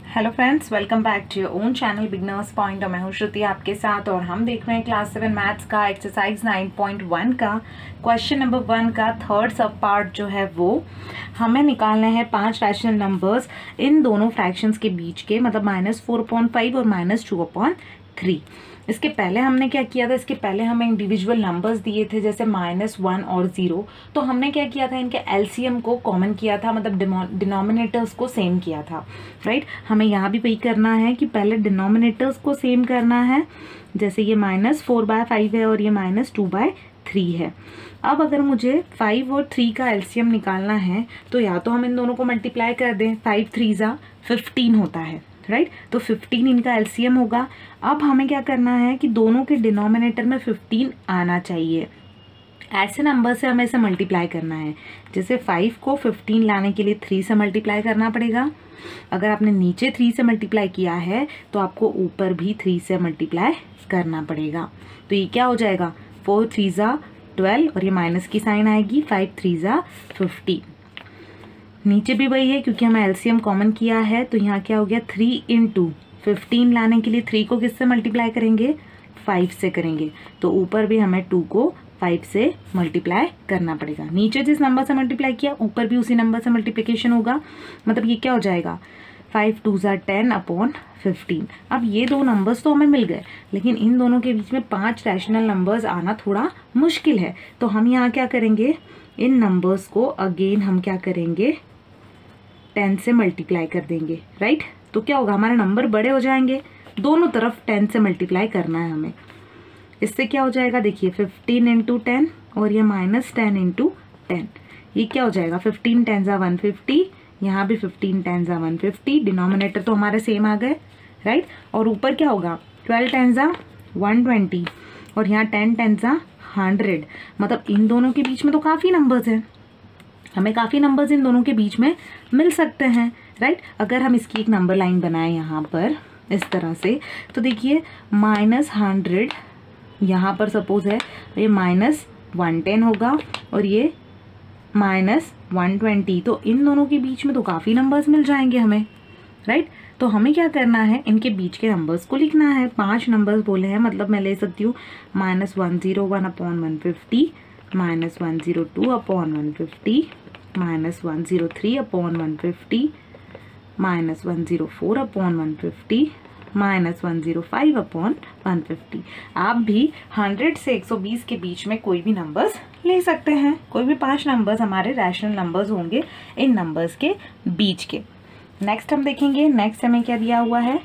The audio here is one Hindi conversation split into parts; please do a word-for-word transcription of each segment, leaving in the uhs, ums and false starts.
Hello friends, welcome back to your own channel beginners point. और मैं हूं श्रुति आपके साथ और हम देख रहे हैं क्लास सेवन मैथ्स का एक्सरसाइज नाइन पॉइंट वन का क्वेश्चन नंबर वन का थर्ड सब पार्ट जो है वो हमें निकालने हैं पांच रैशनल नंबर्स इन दोनों फ्रैक्शंस के बीच के, मतलब माइनस फोर अपॉन फाइव और माइनस टू अपॉन थ्री। इसके पहले हमने क्या किया था, इसके पहले हमें इंडिविजुअल नंबर्स दिए थे जैसे माइनस वन और ज़ीरो। तो हमने क्या किया था, इनके एलसीएम को कॉमन किया था, मतलब डिनोमिनेटर्स को सेम किया था, राइट। हमें यहाँ भी वही करना है कि पहले डिनोमिनेटर्स को सेम करना है। जैसे ये माइनस फोर बाय फाइव है और ये माइनस टू बाय थ्री है। अब अगर मुझे फाइव और थ्री का एलसीएम निकालना है तो या तो हम इन दोनों को मल्टीप्लाई कर दें, फाइव थ्री ज़ा फिफ्टीन होता है, राइट right? तो फिफ्टीन इनका एलसीएम होगा। अब हमें क्या करना है कि दोनों के डिनोमिनेटर में फिफ्टीन आना चाहिए। ऐसे नंबर से हमें इसे मल्टीप्लाई करना है। जैसे फाइव को फिफ्टीन लाने के लिए थ्री से मल्टीप्लाई करना पड़ेगा। अगर आपने नीचे थ्री से मल्टीप्लाई किया है तो आपको ऊपर भी थ्री से मल्टीप्लाई करना पड़ेगा। तो ये क्या हो जाएगा, फोर थ्री ज़ा ट्वेल्व और ये माइनस की साइन आएगी, फाइव थ्री ज़ा फिफ्टीन। नीचे भी वही है क्योंकि हमें एलसीएम कॉमन किया है। तो यहाँ क्या हो गया, थ्री इंटू फिफ्टीन लाने के लिए थ्री को किससे मल्टीप्लाई करेंगे, फाइव से करेंगे। तो ऊपर भी हमें टू को फाइव से मल्टीप्लाई करना पड़ेगा। नीचे जिस नंबर से मल्टीप्लाई किया ऊपर भी उसी नंबर से मल्टीप्लिकेशन होगा। मतलब ये क्या हो जाएगा, फाइव टू ज़ा टेन अपॉन फिफ्टीन। अब ये दो नंबर्स तो हमें मिल गए, लेकिन इन दोनों के बीच में पांच रैशनल नंबर्स आना थोड़ा मुश्किल है। तो हम यहाँ क्या करेंगे, इन नंबर्स को अगेन हम क्या करेंगे, टेन से मल्टीप्लाई कर देंगे, राइट। तो क्या होगा, हमारे नंबर बड़े हो जाएंगे। दोनों तरफ टेन से मल्टीप्लाई करना है हमें। इससे क्या हो जाएगा, देखिए फिफ्टीन इंटू टेन और ये माइनस टेन इंटू टेन। ये क्या हो जाएगा, फिफ्टीन टेन ज़ा वन फिफ्टी, यहाँ भी फिफ्टीन टेन ज़ा वन फिफ्टी। डिनोमिनेटर तो हमारे सेम आ गए, राइट। और ऊपर क्या होगा, ट्वेल्व टेन ज़ा वन ट्वेंटी और यहाँ टेन टेन ज़ा हंड्रेड। मतलब इन दोनों के बीच में तो काफ़ी नंबर्स हैं, हमें काफ़ी नंबर्स इन दोनों के बीच में मिल सकते हैं, राइट। अगर हम इसकी एक नंबर लाइन बनाएं यहाँ पर इस तरह से, तो देखिए माइनस हंड्रेड यहाँ पर सपोज है, ये माइनस वन टेन होगा और ये माइनस वन ट्वेंटी। तो इन दोनों के बीच में तो काफ़ी नंबर्स मिल जाएंगे हमें, राइट। तो हमें क्या करना है, इनके बीच के नंबर्स को लिखना है। पांच नंबर्स बोले हैं, मतलब मैं ले सकती हूँ minus one zero one upon one fifty, minus one zero two upon one fifty, minus one zero three upon one fifty, minus one zero four upon one fifty, minus one zero five upon one fifty. आप भी हंड्रेड से एक सौ बीस के बीच में कोई भी नंबर्स ले सकते हैं। कोई भी पांच नंबर्स हमारे रैशनल नंबर्स होंगे इन नंबर्स के बीच के। नेक्स्ट हम देखेंगे, नेक्स्ट हमें क्या दिया हुआ है,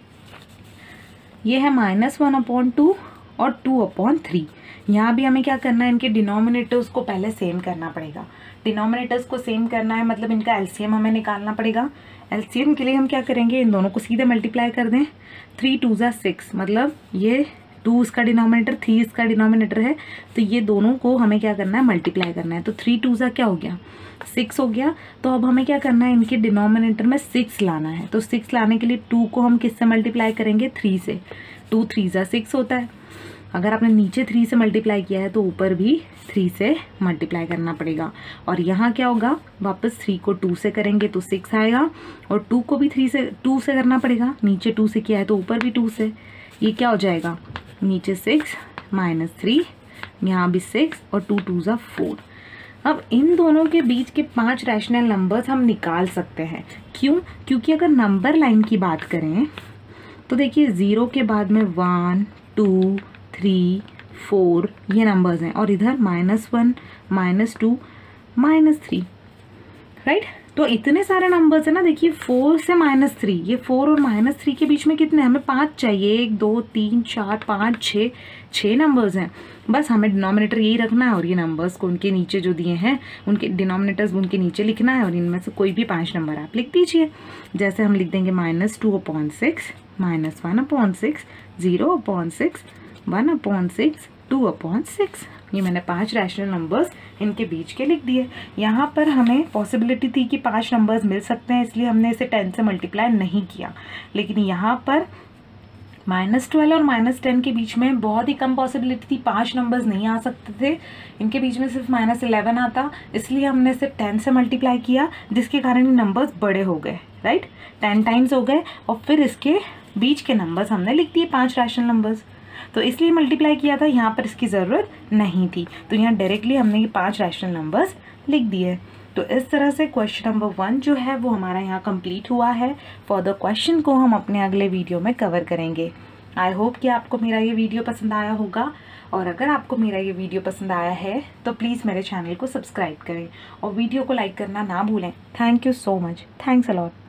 ये है माइनस वन अपॉन टू और टू अपॉन थ्री। यहाँ भी हमें क्या करना है, इनके डिनोमिनेटर्स को पहले सेम करना पड़ेगा। डिनोमिनेटर्स को सेम करना है मतलब इनका एलसीएम हमें निकालना पड़ेगा। एलसीएम के लिए हम क्या करेंगे, इन दोनों को सीधे मल्टीप्लाई कर दें। थ्री टू ज़ा सिक्स, मतलब ये टू इसका डिनोमिनेटर, थ्री इसका डिनोमिनेटर है, तो ये दोनों को हमें क्या करना है, मल्टीप्लाई करना है। तो थ्री टू ज़ा क्या हो गया, सिक्स हो गया। तो अब हमें क्या करना है, इनके डिनोमिनेटर में सिक्स लाना है। तो सिक्स लाने के लिए टू को हम किससे मल्टीप्लाई करेंगे, थ्री से। टू थ्री ज़ा सिक्स होता है। अगर आपने नीचे थ्री से मल्टीप्लाई किया है तो ऊपर भी थ्री से मल्टीप्लाई करना पड़ेगा। और यहाँ क्या होगा, वापस थ्री को टू से करेंगे तो सिक्स आएगा और टू को भी थ्री से टू से करना पड़ेगा। नीचे टू से किया है तो ऊपर भी टू से। ये क्या हो जाएगा, नीचे सिक्स माइनस थ्री, यहाँ भी सिक्स और टू टू ज़ा फोर। अब इन दोनों के बीच के पांच रैशनल नंबर्स हम निकाल सकते हैं। क्यों, क्योंकि अगर नंबर लाइन की बात करें तो देखिए ज़ीरो के बाद में वन टू थ्री फोर ये नंबर्स हैं और इधर minus one minus two minus three, right. तो इतने सारे नंबर्स है ना। देखिए फोर से माइनस थ्री, ये फोर और माइनस थ्री के बीच में कितने, हमें पाँच चाहिए। एक दो तीन चार पाँच छः, छः नंबर्स हैं। बस हमें डिनोमिनेटर यही रखना है और ये नंबर्स को उनके नीचे जो दिए हैं उनके डिनोमिनेटर्स उनके नीचे लिखना है और इनमें से कोई भी पाँच नंबर आप लिख दीजिए। जैसे हम लिख देंगे minus two upon six, minus one upon six, zero upon six, one upon six, two upon six. ये मैंने पांच रैशनल नंबर्स इनके बीच के लिख दिए। यहाँ पर हमें पॉसिबिलिटी थी कि पांच नंबर्स मिल सकते हैं, इसलिए हमने इसे टेन से मल्टीप्लाई नहीं किया। लेकिन यहाँ पर माइनस ट्वेल्व और माइनस टेन के बीच में बहुत ही कम पॉसिबिलिटी थी, पांच नंबर्स नहीं आ सकते थे। इनके बीच में सिर्फ माइनस इलेवन आता, इसलिए हमने इसे टेन से मल्टीप्लाई किया, जिसके कारण ये नंबर्स बड़े हो गए, राइट। टेन टाइम्स हो गए और फिर इसके बीच के नंबर्स हमने लिख दिए, पांच रैशनल नंबर्स, तो इसलिए मल्टीप्लाई किया था, यहाँ पर इसकी ज़रूरत नहीं थी, तो यहाँ डायरेक्टली हमने ये पांच रैशनल नंबर्स लिख दिए। तो इस तरह से क्वेश्चन नंबर वन जो है वो हमारा यहाँ कंप्लीट हुआ है। फर्दर क्वेश्चन को हम अपने अगले वीडियो में कवर करेंगे। आई होप कि आपको मेरा ये वीडियो पसंद आया होगा, और अगर आपको मेरा ये वीडियो पसंद आया है तो प्लीज़ मेरे चैनल को सब्सक्राइब करें और वीडियो को लाइक करना ना भूलें। Thank you so much. Thanks a lot.